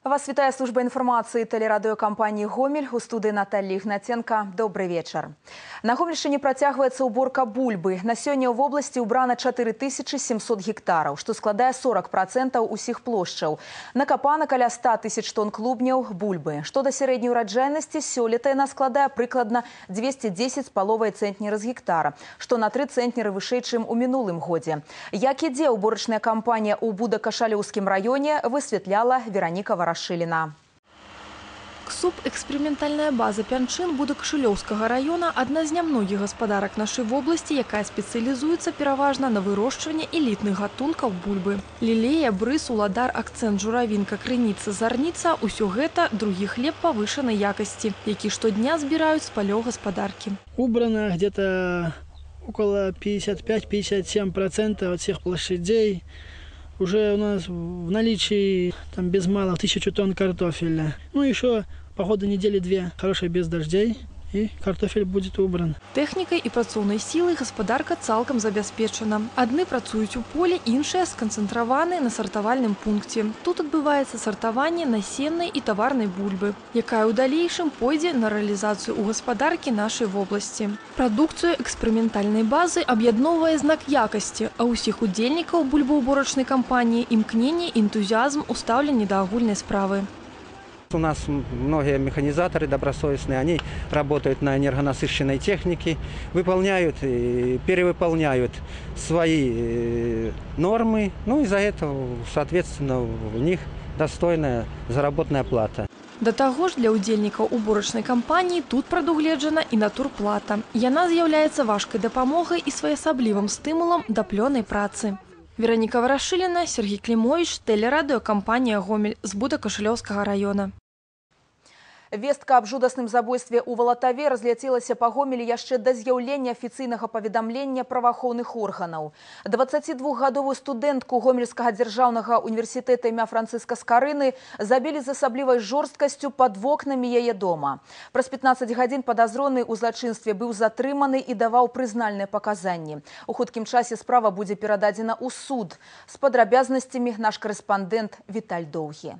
Вас вітае служба інфармацыі тэлерадыёкампаніі «Гомель», у студыі Наталья Ігнаценка. Добрый вечар. На Гомельшчыне працягваецца ўборка бульбы. На сёння ў вобласці ўбрана 4700 гектараў, што складае 40% усіх плошчаў. Накапана каля 100 000 тонн клубняў бульбы. Што да сярэдняй ураджайнасці, сёлета яна складае прыкладна 210 з паловай цэнтнера з гектара, што на 3 цэнтнеры вышэй, чым у мінулым годзе. Як ідзе ўборачная кампанія ў Будакашалёўскім раёне, высвятляла Вераніка Варашыліна. КСУП-эксперыментальная база Пянчын Будакашалёўскага района – одна з нямногіх гаспадарак нашай вобласці, якая спецыялізуецца пераважна на вырошчванне элітных гатункаў бульбы. Лілея, брыз, уладар, акцэнт, журавінка, крыніца, зарніца – усё гэта другі хлеб павышанай якасці, які штодня збіраюць з палёў гаспадаркі. Убрано где-то около 55-57% от всех площадей. Уже у нас в наличии там без малого 1000 тонн картофеля. Ну еще по ходу недели 2 хорошей без дождей, и картофель будет убран. Тэхнікай і працоўнай сілай гаспадарка цалкам забяспечана. Адны працуюць у полі, іншыя сканцэнтраваны на сартавальным пункце. Тут адбываецца сартаванне насеннай і таварнай бульбы, якая ў далейшым пойдзе на рэалізацыю ў гаспадаркі нашай вобласці. Прадукцыю эксперыментальнай базы аб'ядноўвае знак якасці, а ўсіх удзельнікаў бульбоўборачнай кампаніі імкненне і энтузіазм у стаўленні да агульнай справы. У нас многие механизаторы добросовестные, они работают на энергонасыщенной технике, выполняют и перевыполняют свои нормы, ну и за это, соответственно, у них достойная заработная плата. Да таго ж для удзельнікаў уборачнай кампаніі тут прадугледжана і натурплата. Яна з'яўляецца важкай дапамогай і своеасаблівым стымулам да плённай працы. Вераніка Варашыліна, Сергей Клімович, тэлерадыёкампанія «Гомель» з Будакашалёўскага района. Вестка аб жудасным забойстве ў Валатаве разляцелася па Гомелі яшчэ да з'яўлення афіцыйнага паведамлення праваахоўных органаў. 22гадовую студэнтку Гомельскага дзяржаўнага універсітэта імя Францыска Скарыны забілі з асаблівай жорсткасцю пад вокнамі яе дома. Праз 15 гадзін падазроны ў злачынстве быў затрыманы і даваў прызнальныя паказанні. У хуткім часе справа будзе перададзена ў суд. З падрабязнасцямі наш карэспандэнт Віталь Доўгі.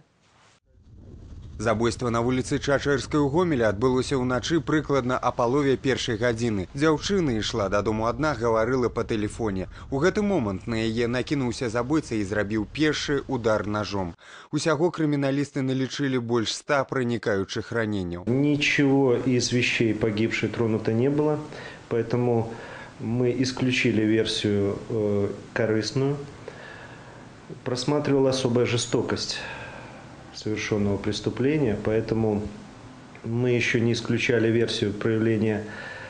Забойство на вуліцы Чачэрскай у Гомелі адбылося ўначы прыкладна а палове першай гадзіны. Дзяўчына ішла дадому адна, гаварыла па тэлефоне. У гэты момант на яе накінуўся забойца і зрабіў першы удар ножом. Усяго крыміналісты налічылі больш 100 проникающих ранений. Ничего из вещей погибшей тронуто не было, поэтому мы исключили версию корыстную. Просматривала особая жестокость совершенного преступления, поэтому мы еще не исключали версию проявления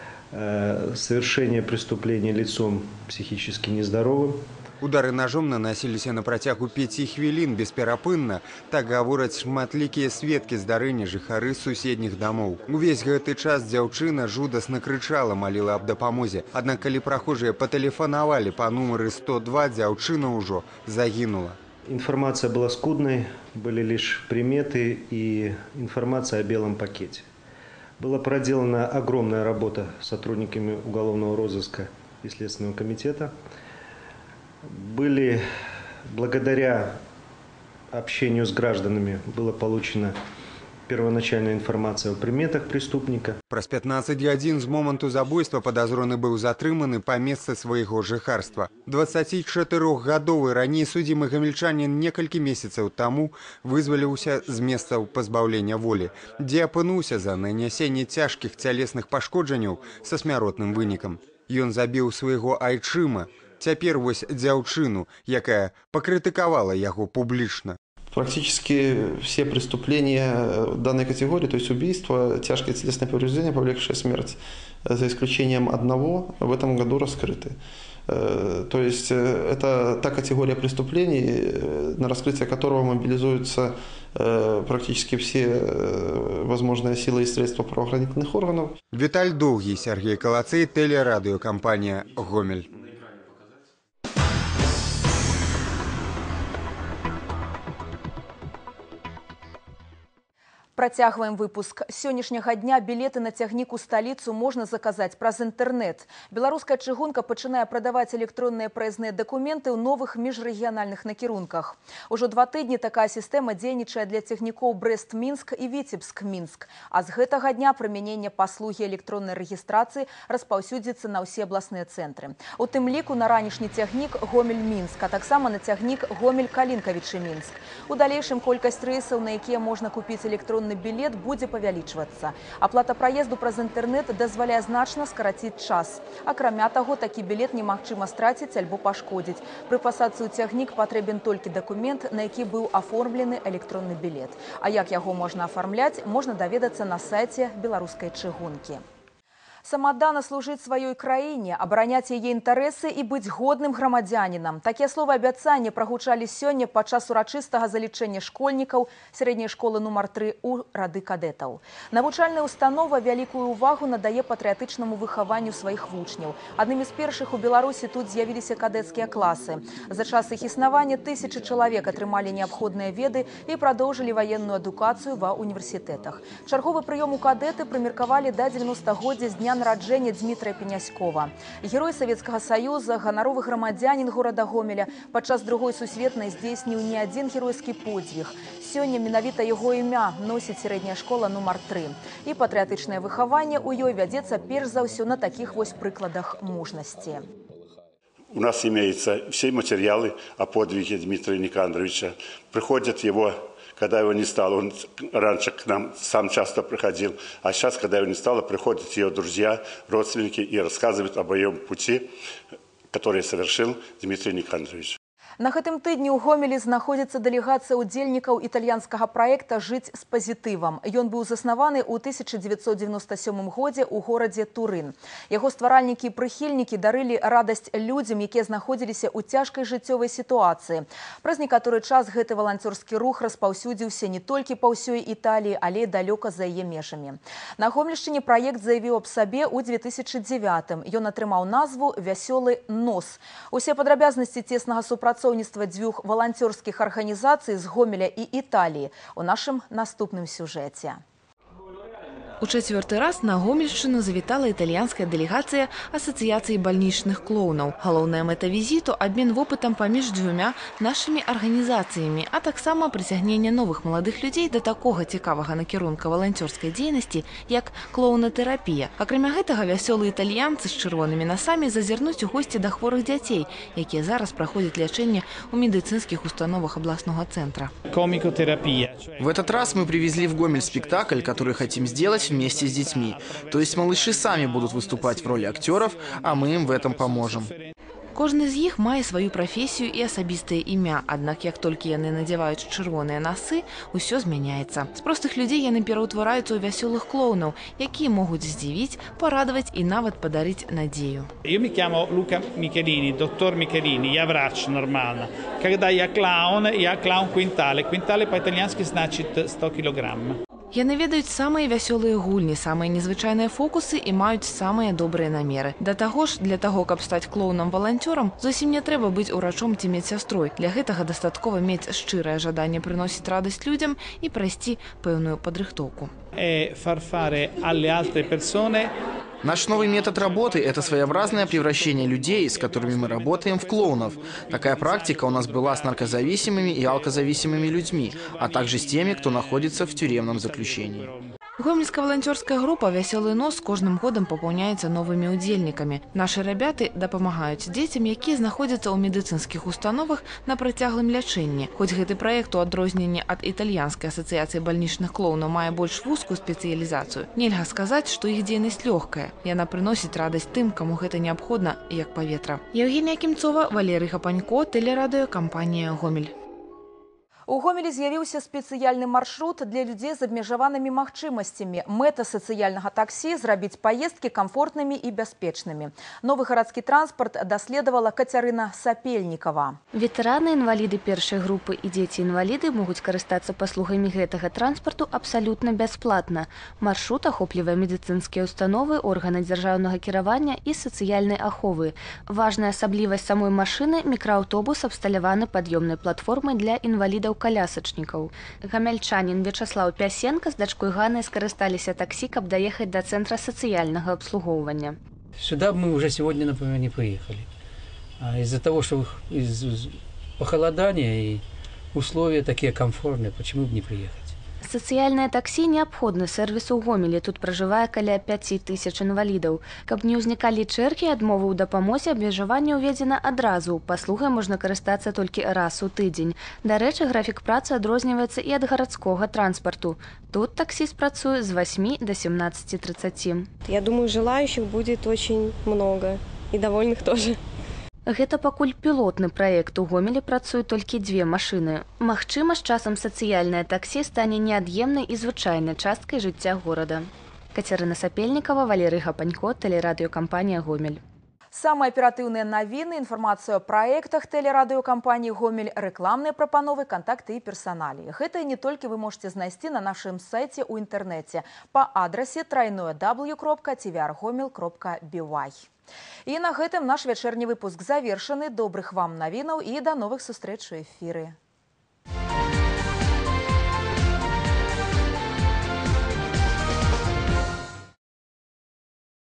совершения преступления лицом психически нездоровым. Удары ножом наносіліся на працягу 5 хвілін бесперапынна, так гавораць шматлікія сведкі здарэння жыхары суседніх дамоў. Увесь гэты час дзяўчына жудасна крычала, маліла аб дапамозе. Аднак калі прахожыя патэлефанавалі па нумары 102, дзяўчына ўжо загінула. Информация была скудной, были лишь приметы и информация о белом пакете. Была проделана огромная работа сотрудниками уголовного розыска и Следственного комитета. Благодаря общению с гражданами была получена первоначальная информация о приметах преступника. Праз 15 гадзін з моманту забойства падазроны быў затрыманы па месцы свайго жыхарства. 24гадовы раней судзімы гамельчанін некалькі месяцаў таму вызваліўся з месцаў пазбаўлення волі, дзе апынуўся за нанясенне цяжкіх цялесных пашкоджанняў са смяротным вынікам. Ён забіў свайго айчыма, цяпер вось дзяўчыну, якая пакрытыкавала яго публічна. Практически все преступления данной категории, то есть убийство, тяжкое телесное повреждение, повлекшее смерть, за исключением одного, в этом году раскрыты. То есть это та категория преступлений, на раскрытие которого мобилизуются практически все возможные силы и средства правоохранительных органов. Віталь Доўгі, Сергей Калацей, тэлерадыёкампанія «Гомель». Працягваем выпуск. С сённяшняга дня билеты на цягнік у сталіцу можна заказаць праз інтэрнэт. Беларуская чыгунка пачынае прадаваць электронныя праязныя дакументы ў новых міжрэгіянальных накірунках. Ужо 2 тыдні такая сістэма дзейнічае для цягнікоў Брэст-Мінск і Віцебск-Мінск. А з гэтага дня прымяненне паслугі электроннай рэгістрацыі распаўсюдзіцца на ўсе абласныя цэнтры. У тым ліку на ранішні цягнік Гомель-Мінск, а таксама на цягнік Гомель-Калінкавічы-Мінск. У далейшым колькасць рэйсаў, на якія можна купіць электронны билет, будзе павялічвацца. Аплата праезду праз інтэрнэт дазваляе значна скараціць час. Акрамя таго, такі билет немагчыма страціць альбо пашкодзіць. Пры пасадцы ў цягнік патрэбен толькі дакумент, на які быў аформлены электронны билет. А як яго можна афармляць, можна даведацца на сайце беларускай чыгункі. Самадана служыць сваёй краіне, абараняць яе інтарэсы і быць годным грамадзянінам. Такія словы абяцання прагучалі сёння падчас урачыстага залічэння школьнікаў сярэдняй школы нумар 3 у рады кадэтаў. Навучальная установа вялікую ўвагу надае патрыятычнаму выхаванню сваіх вучняў. Аднымі з першых у Беларусі тут з'явіліся кадэцкія класы. За час іх існавання тысячы чалавек атрымалі неабходныя веды і прадоўжылі ваенную адукацыю ва універсітэтах. Чарговы прыём у кадэты прымеркавалі да 90-годдзя з дня нараджэння Дмітрая Пеняськова. Герой Савецкага Саюза, ганаровы грамадзянін горада Гомеля, падчас Другой сусветнай здзейсніў не адзін геройскі подзвіг. Сёння менавіта яго імя носіць сярэдняя школа нумар 3. І патрыятычнае выхаванне ў ёй вядзецца перш за ўсё на такіх вось прыкладах мужнасці. У нас имеются все материалы о подвиге Дмитрия Никандровича. Приходят его, когда его не стало. Он раньше к нам сам часто приходил. А сейчас, когда его не стало, приходят ее друзья, родственники и рассказывают об моем пути, который совершил Дмитрий Никандрович. На гэтым тыдні ў Гомелі знаходзіцца дэлегацыя ўдзельнікаў італьянскага праекта «Жыць з пазітывам». Ён быў заснаваны ў 1997 годзе ў горадзе Турын. Яго стваральнікі і прыхільнікі дарылі радасць людзям, якія знаходзіліся ў цяжкай жыццёвай сітуацыі. Праз некаторы час гэты валанцёрскі рух распаўсюдзіўся не толькі па ўсёй Італіі, але і далёка за яе межамі. На Гомельшчыне праект заявіў аб сабе ў 2009-м. Ён атрымаў назву «Вясёлы нос». Усе падрабязнасці цеснага супрацоўніцтва дзвюх валанцёрскіх арганізацый з Гомеля і Італіі у нашым наступным сюжэце. У 4-й раз на Гомельшчыну завітала італьянская дэлегацыя асацыяцыі бальнічных клоунаў. Галоўная мэта візіту – абмен вопытам паміж дзвюма нашымі арганізацыямі, а таксама прыцягненне новых маладых людзей да такога цікавага накірунка валанцёрскай дзейнасці, як клоунатэрапія. Акрамя гэтага, вясёлыя італьянцы з чырвонымі насамі зазірнуць у госці да хворых дзяцей, якія зараз праходзяць лячэнне ў медыцынскіх установах абласнога цэнтра. В этот раз мы привезли в Гомель спектакль, который хотим сделать вместе с детьми. То есть малыши сами будут выступать в роли актеров, а мы им в этом поможем. Кожны з іх мае сваю прафесію і асабістае імя, аднак як толькі яны надзяваюць чырвоныя насы, усё змяняецца. З простых людзей яны пераўтвараюцца ў вясёлых клоунаў, якія могуць здзівіць, парадаваць і нават падарыць надзею. Io mi chiamo Luca Michelini, dottor Michelini, я врач нормально. Когда я клоун квинтале. Квинтале по-итальянски значит 100 килограмм. Яны ведаюць самыя вясёлыя гульні, самыя незвычайныя фокусы і маюць самыя добрыя намеры. Да таго ж, для таго, каб стаць клоунам-валанцёрам, зусім не трэба быць урачом ці медсястрой. Для гэтага дастаткова мець шчырае жаданне прыносіць радасць людзям і прайсці пэўную падрыхтоўку. Far fare alle altre persone. Наш новый метод работы – это своеобразное превращение людей, с которыми мы работаем, в клоунов. Такая практика у нас была с наркозависимыми и алкозависимыми людьми, а также с теми, кто находится в тюремном заключении. Гомельская волонтерская группа «Вясёлы нос» кожным годам папаўняецца новымі удзельнікамі. Нашы рабяты дапамагаюць дзецям, якія знаходзяцца ў медыцынскіх установах на працяглым лячэнні. Хоць гэты праект у адрозненні ад італьянскай асацыяцыі бальнічных клоунаў мае больш вузкую спецыялізацыю, нельга сказаць, што іх дзейнасць лёгкая. Яна прыносіць радасць тым, каму гэта неабходна, як паветра. Евгенія Кімцова, Валерый Гапанько, тэлерадыёкампанія «Гомель». У Гомелі з'явіўся спецыяльны маршрут для людзей з абмежаванымі магчымасцямі. Мэта сацыяльнага таксі – зрабіць паездкі камфортнымі і бяспечнымі. Новы гарадскі транспарт даследавала Кацярына Сапельнікава. Ветэраны, інваліды першай групы і дзеці-інваліды могуць карыстацца паслугамі гэтага транспарту абсалютна бясплатна. Маршрут ахоплівае медыцынскія установы, органы дзяржаўнага кіравання і сацыяльнай аховы. Важная асаблівасць самой машыны – мікрааўтобус абсталяваны пад'ёмнай платформай для інвалідаў колясачнікаў. Гамяльчанін Вячаслаў Пясенка з дачкой Ганнай скарысталіся таксі, каб даехаць да цэнтра сацыяльнага абслугоўвання. Сюда мы уже сегодня, например, не приехали. Из-за того, что из похолодания и условия такие комфортные, почему бы не приехать? Сацыяльнае таксі неабходны сервіс у Гомелі. Тут пражывае каля 5000 інвалідаў. Каб не ўзнікалі чэргі, адмовы ў дапамозе, абмежаванне ўведзена адразу. Паслугай можна карыстацца толькі раз у тыдзень. Дарэчы, графік працы адрозніваецца і ад гарадскога транспарту. Тут таксіст працуе з 8 до 17:30. Я думаю, желающих будет очень много. И довольных тоже. Гэта пакуль пілотны праект. У Гомелі працуюць толькі 2 машыны. Магчыма, з часам сацыяльнае таксі стане неад'емнай і звычайнай часткай жыцця горада. Кацярына Сапельнікава, Валерый Гапанько, тэлерадыёкампанія «Гомель». Самые оперативные новины, информацию о проектах телерадиокомпании «Гомель», рекламные пропановы, контакты и персонали. Это не только вы можете знайти на нашем сайте у интернете по адресе www.tvrgomel.by. И на гэтым наш вечерний выпуск завершены. Добрых вам новинов и до новых встреч у эфире.